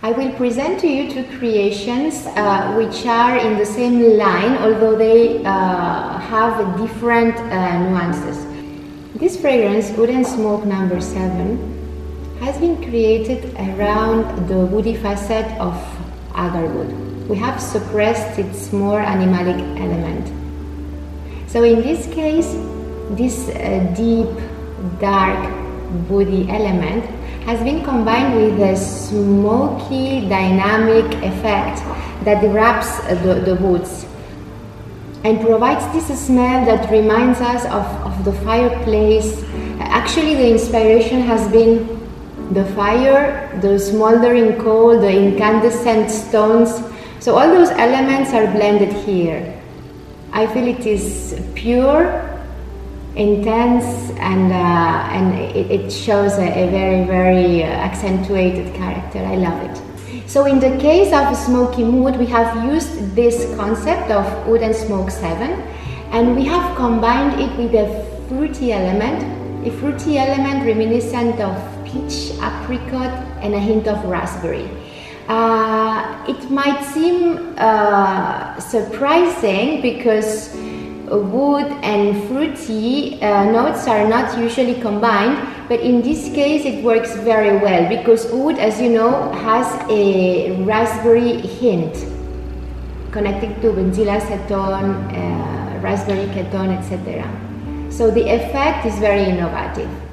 I will present to you two creations which are in the same line, although they have different nuances. This fragrance, Oud and Smoke No. 7, has been created around the woody facet of agarwood. We have suppressed its more animalic element. So in this case, this deep, dark, woody element has been combined with a smoky, dynamic effect that wraps the woods and provides this smell that reminds us of the fireplace. Actually, the inspiration has been the fire, the smoldering coal, the incandescent stones. So all those elements are blended here. I feel it is pure, intense, and it shows a very, very accentuated character. I love it. So in the case of Smoky Mood, we have used this concept of Oud and Smoke 7, and we have combined it with a fruity element reminiscent of peach, apricot, and a hint of raspberry. It might seem surprising because wood and fruity notes are not usually combined, but in this case it works very well because oud, as you know, has a raspberry hint connected to benzyl acetone, raspberry ketone, etc. So the effect is very innovative.